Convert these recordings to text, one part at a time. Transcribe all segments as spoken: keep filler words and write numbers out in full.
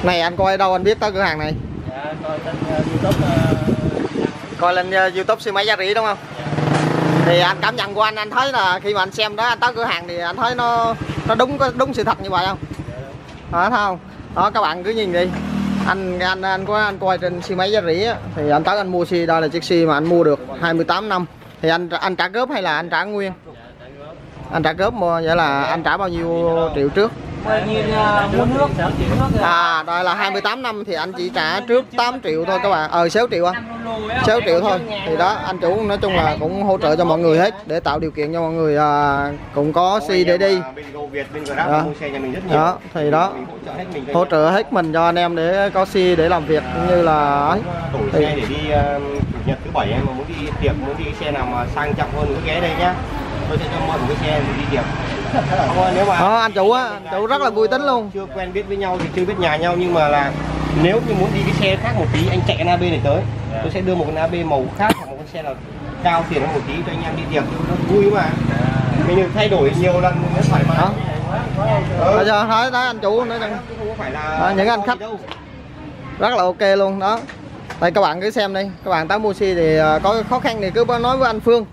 Này anh coi đâu anh biết tới cửa hàng này? Dạ, coi trên uh, YouTube. Uh, coi lên uh, YouTube xe máy Giá Rỉ đúng không? Dạ. Thì anh cảm nhận của anh, anh thấy là khi mà anh xem đó anh tới cửa hàng thì anh thấy nó nó đúng đúng sự thật như vậy không? dạ. Đó, thấy không? Đó các bạn cứ nhìn đi. Anh anh anh có anh coi trên xe máy Giá Rỉ á, thì anh tới anh mua xe, đây là chiếc xe mà anh mua được hai mươi tám năm. Thì anh anh trả góp hay là anh trả nguyên? Dạ, trả góp. Anh trả góp mua, vậy là anh trả bao nhiêu triệu trước? Như mua nước, sáu triệu nước. À, đây là hai mươi tám năm thì anh chỉ trả trước tám triệu thôi các bạn. Ờ sáu triệu á. sáu triệu thôi. Thì đó, anh chủ nói chung là cũng hỗ trợ cho mọi người hết để tạo điều kiện cho mọi người à, cũng có xe để đi. Đó. Đó, thì đó. Hỗ trợ hết mình cho anh em để có xe để làm việc cũng như là ấy. Xe để đi chủ nhật thứ bảy em mà muốn đi tiệc, muốn đi xe nào mà sang trọng hơn cứ ghé đây nhá. Tôi sẽ cho mượn một cái xe để đi tiệc. Nếu mà đó, anh chủ á, anh chủ rất là vui tính luôn. Chưa quen biết với nhau thì chưa biết nhà nhau, nhưng mà là nếu như muốn đi cái xe khác một tí, anh chạy cái a bê này tới, yeah. tôi sẽ đưa một cái a bê màu khác hoặc một cái xe nào cao tiền hơn một tí cho anh em đi tiệc nó vui mà. Yeah. Mình thay đổi nhiều lần nó thoải mái. Bây giờ thấy đấy anh chủ nói rằng không phải là đó, những anh khách đâu. Rất là ok luôn đó. Đây các bạn cứ xem đi, các bạn tới mua xe thì có khó khăn thì cứ nói với anh Phương.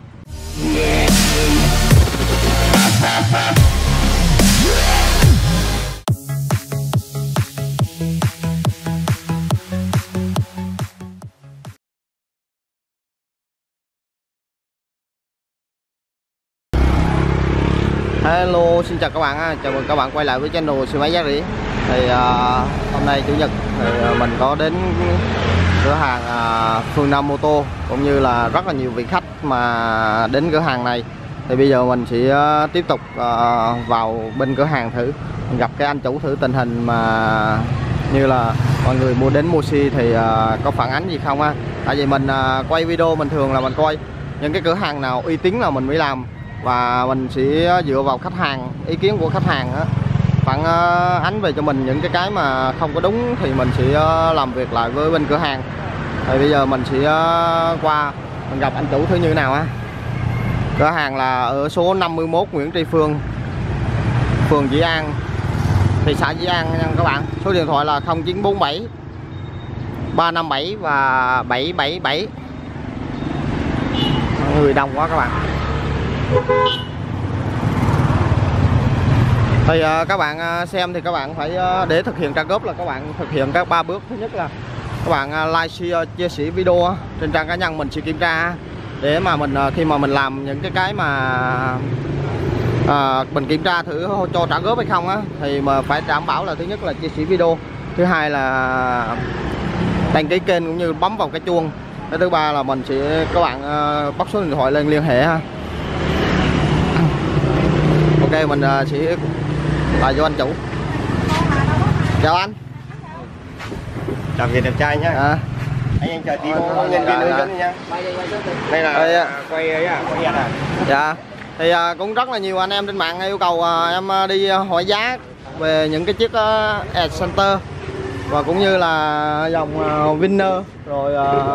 Hello, xin chào các bạn, chào mừng các bạn quay lại với channel xe máy Giá Rỉ. Thì uh, hôm nay chủ nhật thì uh, mình có đến cửa hàng uh, Phương Nam Mô Tô, cũng như là rất là nhiều vị khách mà đến cửa hàng này. Thì bây giờ mình sẽ uh, tiếp tục uh, vào bên cửa hàng thử, mình gặp cái anh chủ thử tình hình mà như là mọi người mua đến mua xe thì uh, có phản ánh gì không á. Tại vì mình uh, quay video mình thường là mình coi những cái cửa hàng nào uy tín là mình mới làm, và mình sẽ dựa vào khách hàng, ý kiến của khách hàng á, phản ánh về cho mình những cái cái mà không có đúng thì mình sẽ làm việc lại với bên cửa hàng. Thì bây giờ mình sẽ qua mình gặp anh chủ thử như thế nào á. Cửa hàng là ở số năm mươi mốt Nguyễn Tri Phương, phường Dĩ An, thị xã Dĩ An nha các bạn. Số điện thoại là không chín bốn bảy ba năm bảy và bảy bảy bảy. Người đông quá các bạn. Thì uh, các bạn uh, xem thì các bạn phải uh, để thực hiện trả góp là các bạn thực hiện các ba bước. Thứ nhất là các bạn uh, like, share, chia sẻ video uh, trên trang cá nhân mình sẽ kiểm tra để mà mình uh, khi mà mình làm những cái cái mà uh, mình kiểm tra thử cho trả góp hay không á, thì mà phải đảm bảo là thứ nhất là chia sẻ video, thứ hai là đăng ký kênh cũng như bấm vào cái chuông, cái thứ ba là mình sẽ các bạn uh, bắt số điện thoại lên liên hệ ha. Ok, mình uh, sẽ lại cho anh chủ. Chào anh. Chào Việt đẹp trai nhá. À. Anh anh chờ tí có nhân viên hướng dẫn nha. Đây là đây, quay ấy à, quay à. Dạ. Thì uh, cũng rất là nhiều anh em trên mạng yêu cầu uh, em uh, đi uh, hỏi giá về những cái chiếc uh, Edge Center và cũng như là dòng uh, Winner rồi uh,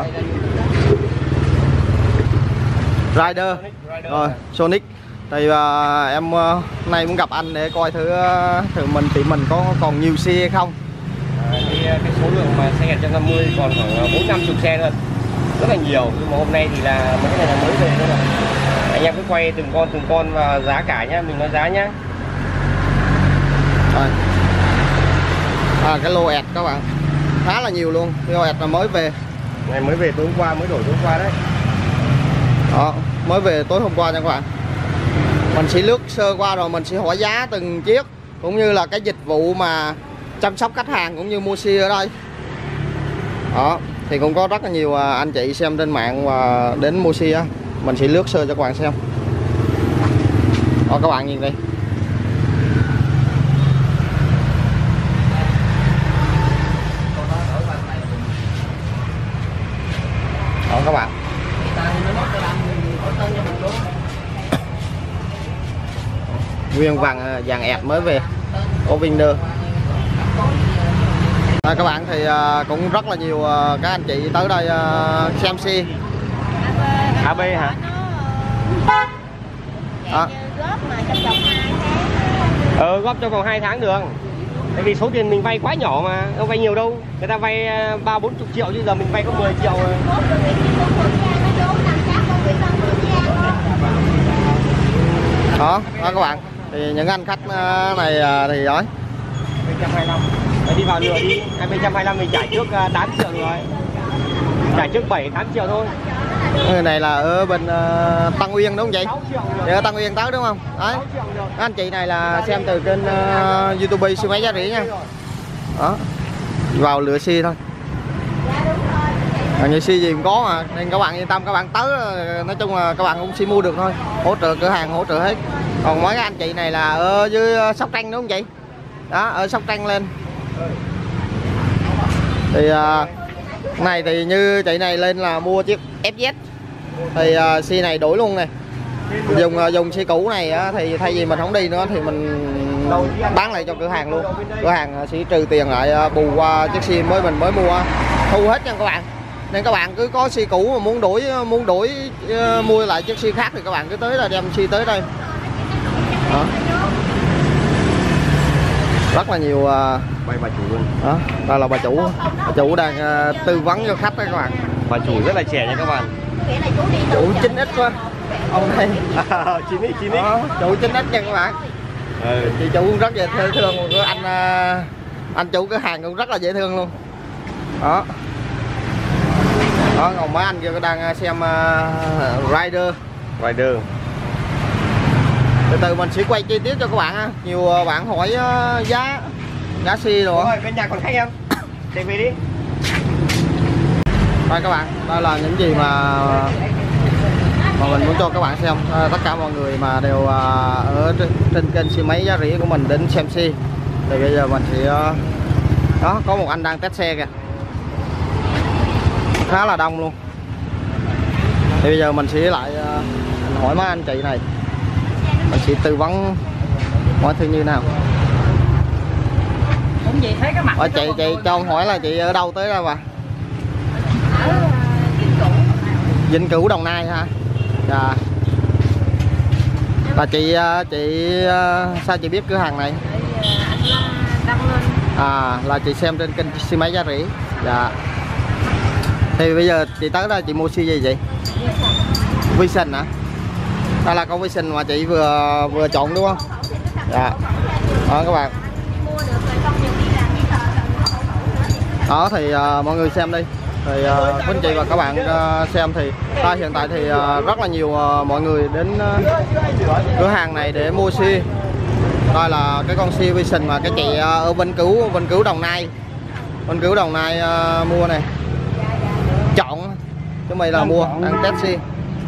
Rider rồi Sonic. Thì uh, em uh, nay muốn gặp anh để coi thử uh, thử mình thì mình có còn nhiều xe hay không. À, cái, cái số lượng mà xe một trăm năm mươi còn khoảng bốn năm chục xe thôi, rất là nhiều, nhưng mà hôm nay thì là mấy cái này là mới về thôi. Anh em cứ quay từng con từng con và giá cả nhá, mình nói giá nhá. Rồi. À, cái lô Edge các bạn khá là nhiều luôn, cái lô Edge là mới về. Này mới về tối hôm qua, mới đổi tối hôm qua đấy. Đó, mới về tối hôm qua nha các bạn. Mình sẽ lướt sơ qua rồi mình sẽ hỏi giá từng chiếc, cũng như là cái dịch vụ mà chăm sóc khách hàng cũng như mua xe ở đây. Đó, thì cũng có rất là nhiều anh chị xem trên mạng và đến mua xe á. Mình sẽ lướt sơ cho các bạn xem. Đó, các bạn nhìn đi. Đó các bạn. Nguyên vàng vàng ẹt mới về, có Winner. À, các bạn thì uh, cũng rất là nhiều uh, các anh chị tới đây uh, xem xe. a bê hả? Đó. Ờ, góp trong vòng hai tháng được. Tại vì số tiền mình vay quá nhỏ mà, đâu vay nhiều đâu. Người ta vay ba bốn chục triệu chứ giờ mình vay có mười triệu rồi. Đó, đó các bạn. Thì những anh khách này thì nói bảy trăm hai mươi lăm. Mày đi vào lừa đi. Hai bảy trăm hai mươi lăm mình trả trước tám triệu rồi. Trả trước bảy tám triệu thôi. Người này là ở bên uh, Tân Uyên đúng không chị? Thì ở Tân Uyên tới đúng không? Đấy. Anh chị này là xem từ kênh uh, YouTube xe máy giá rẻ nha. Đó. Vào lựa xe thôi. Như xe gì cũng có mà, nên các bạn yên tâm, các bạn tới nói chung là các bạn cũng sẽ mua được thôi. Hỗ trợ cửa hàng hỗ trợ hết. Còn mấy anh chị này là ở dưới Sóc Trăng đúng không chị? Đó, ở Sóc Trăng lên. Thì uh, này thì như chị này lên là mua chiếc ép dét. Thì uh, xe này đổi luôn này. Dùng uh, dùng xe cũ này uh, thì thay vì mình không đi nữa thì mình bán lại cho cửa hàng luôn. Cửa hàng uh, sẽ trừ tiền lại uh, bù qua uh, chiếc xe mới mình mới mua, thu hết nha các bạn. Nên các bạn cứ có xe cũ mà muốn đổi muốn đổi uh, mua lại chiếc xe khác thì các bạn cứ tới là đem xe tới đây. Đó. Rất là nhiều uh, Bay bà chủ luôn. đó, đây là bà chủ. Bà chủ đang uh, tư vấn cho khách đấy các bạn. Bà chủ rất là trẻ nha các bạn. Chủ chín x quá. Ông đây. chín x chín x. Đó, chủ chín x nha các bạn. Ừ. Chị chủ cũng rất dễ thương, của anh uh, anh chủ cửa hàng cũng rất là dễ thương luôn. Đó. Đó, còn mấy anh kia đang xem uh, Rider. Rider. Từ từ mình sẽ quay chi tiết cho các bạn ha. Nhiều bạn hỏi uh, giá giá xe rồi. Rồi, bên nhà còn khách em. Chạy về đi. Đây các bạn, đây là những gì mà mà mình muốn cho các bạn xem. À, tất cả mọi người mà đều uh, ở trên, trên kênh xe máy giá rẻ của mình đến xem xe. Thì bây giờ mình sẽ uh, đó, có một anh đang test xe kìa, khá là đông luôn. Thì bây giờ mình sẽ lại uh, mình hỏi mấy anh chị này, mình sẽ tư vấn mọi thứ như nào. Cũng vậy, thấy cái mặt Ở chị chị cho ông hỏi là chị ở đâu tới đâu mà? Ở Vĩnh Cửu. Vĩnh Cửu Đồng Nai hả? Dạ. Là chị chị sao chị biết cửa hàng này? Anh đăng lên. À, là chị xem trên kênh xe máy giá rẻ. Dạ. Thì bây giờ chị tới đây chị mua xe gì vậy? Vision hả? Đây là con Vision mà chị vừa vừa chọn đúng không? Dạ. Đó các bạn. Đó thì uh, mọi người xem đi. Thì uh, quý anh chị và các bạn uh, xem thì ta hiện tại thì uh, rất là nhiều uh, mọi người đến uh, cửa hàng này để mua xe. Đây là cái con xe Vision mà cái chị uh, ở Vĩnh Cửu Vĩnh Cửu Đồng Nai Vĩnh Cửu Đồng Nai uh, mua này, chọn chứ mày là mua đang test xe.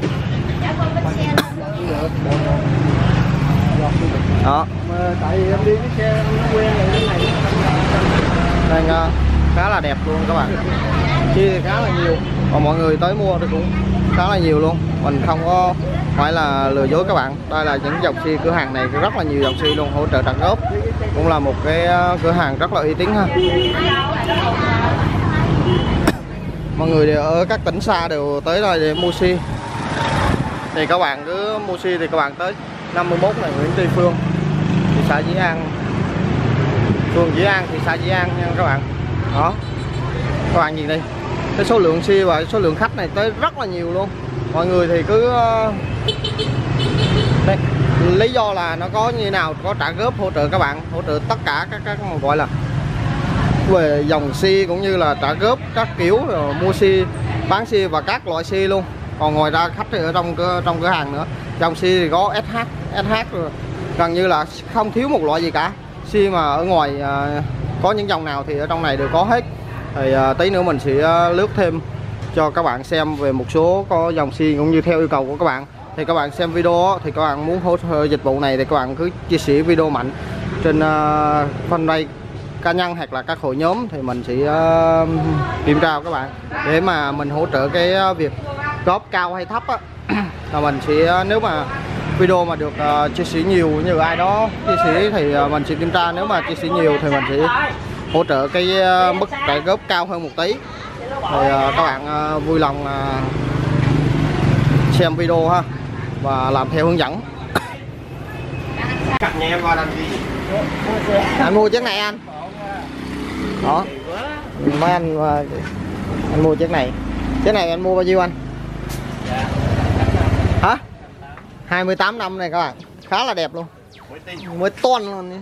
Đó. Tại vì em đi cái xe em quen rồi cái này. Đang uh, khá là đẹp luôn các bạn. Chia thì khá là nhiều. Và mọi người tới mua thì cũng khá là nhiều luôn. Mình không có phải là lừa dối các bạn. Đây là những dòng xe, cửa hàng này rất là nhiều dòng xe luôn, hỗ trợ trả góp. Cũng là một cái cửa hàng rất là uy tín ha. Mọi người đều ở các tỉnh xa đều tới đây để mua xe. Thì các bạn cứ mua xe thì các bạn tới năm mươi mốt này Nguyễn Tri Phương, thị xã Dĩ An, phường Dĩ An, thị xã Dĩ An nha các bạn. Đó, các bạn nhìn đi, cái số lượng xe và số lượng khách này tới rất là nhiều luôn. Mọi người thì cứ đây, lý do là nó có như nào, có trả góp hỗ trợ các bạn, hỗ trợ tất cả các các gọi là về dòng xe cũng như là trả góp các kiểu, rồi mua xe, bán xe và các loại xe luôn. Còn ngoài ra khách thì ở trong trong cửa hàng nữa, dòng xe thì có ét hát, ét hát rồi gần như là không thiếu một loại gì cả. Xe mà ở ngoài uh, có những dòng nào thì ở trong này đều có hết. Thì uh, tí nữa mình sẽ uh, lướt thêm cho các bạn xem về một số có dòng xe cũng như theo yêu cầu của các bạn. Thì các bạn xem video thì các bạn muốn hỗ trợ dịch vụ này thì các bạn cứ chia sẻ video mạnh trên uh, fanpage cá nhân hoặc là các hội nhóm thì mình sẽ uh, kiểm tra các bạn để mà mình hỗ trợ cái uh, việc góp cao hay thấp á. Là mình sẽ, nếu mà video mà được uh, chia sẻ nhiều như ai đó chia sẻ thì uh, mình sẽ kiểm tra, nếu mà chia sẻ nhiều thì mình sẽ hỗ trợ cái uh, mức trả góp cao hơn một tí. Thì uh, các bạn uh, vui lòng uh, xem video ha và làm theo hướng dẫn. Cặp nhà em vào làm gì? Anh mua chiếc này anh? Đó. Mấy anh anh mua chiếc này. Chiếc này anh mua bao nhiêu anh? Dạ. Hả? hai mươi tám năm này các bạn. Khá là đẹp luôn. Mới toan luôn.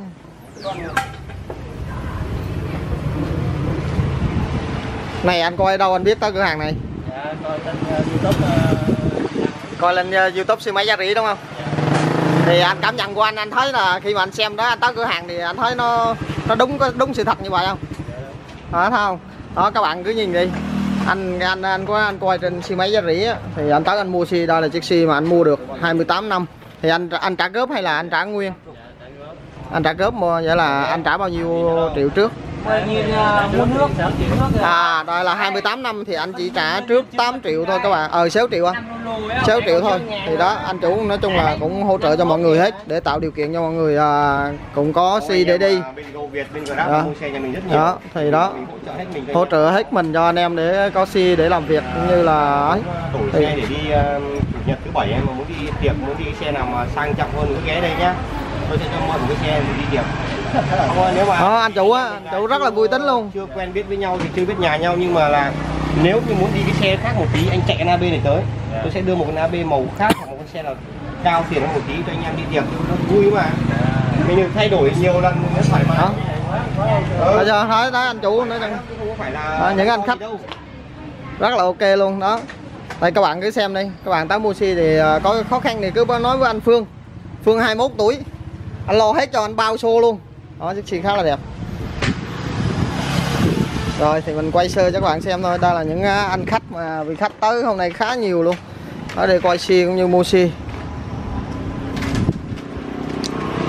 Này anh coi đâu anh biết tới cửa hàng này? Dạ, coi trên uh, YouTube. Uh, coi lên uh, YouTube xe máy giá rẻ đúng không? dạ. Thì anh cảm nhận của anh anh thấy là khi mà anh xem đó anh tới cửa hàng thì anh thấy nó nó đúng đúng sự thật như vậy không? Đó, thấy không? Đó các bạn cứ nhìn đi. Anh anh anh có anh coi trên xe máy giá rẻ thì anh tới anh mua xe, đây là chiếc xe mà anh mua được hai mươi tám năm. Thì anh anh trả góp hay là anh trả nguyên? Anh trả góp mua vậy là anh trả bao nhiêu triệu trước? Như uh, mua nước, sáu triệu nước kìa. À đây là hai mươi tám năm thì anh chỉ trả trước tám triệu thôi các bạn. Ờ sáu triệu anh. sáu triệu thôi. Thì đó anh chủ nói chung là cũng hỗ trợ cho mọi người hết để tạo điều kiện cho mọi người à, cũng có xe để đi. Đó. Đó thì đó hỗ trợ hết mình cho anh em để có xe để làm việc cũng như là ấy. Tổ xe để đi uh, chủ nhật thứ bảy em mà muốn đi tiệc, muốn đi xe nào mà sang trọng hơn cứ ghé đây nhá. Tôi sẽ cho mượn một cái xe để đi tiệc. Không, nếu mà đó, anh chủ á, anh chủ rất là vui tính luôn. Chưa quen biết với nhau thì chưa biết nhà nhau, nhưng mà là nếu như muốn đi cái xe khác một tí anh chạy cái a bê này tới, yeah. tôi sẽ đưa một cái a bê màu khác hoặc một con xe là cao tiền hơn một tí cho anh em đi tiệc nó vui mà. Yeah. Mình được thay đổi nhiều lần mới thoải mái. Đó. Ừ. Bây giờ thấy đấy anh chủ nói rằng không phải là đó, những anh khách rất là ok luôn đó. Đây các bạn cứ xem đi, các bạn tới mua xe thì có khó khăn thì cứ nói với anh Phương. Phương hai mươi mốt tuổi, anh lo hết cho anh bao xô luôn. Đó, chiếc xe khá là đẹp. Rồi thì mình quay sơ cho các bạn xem thôi. Đây là những anh khách mà vị khách tới hôm nay khá nhiều luôn. Ở đây coi xe cũng như mua xe.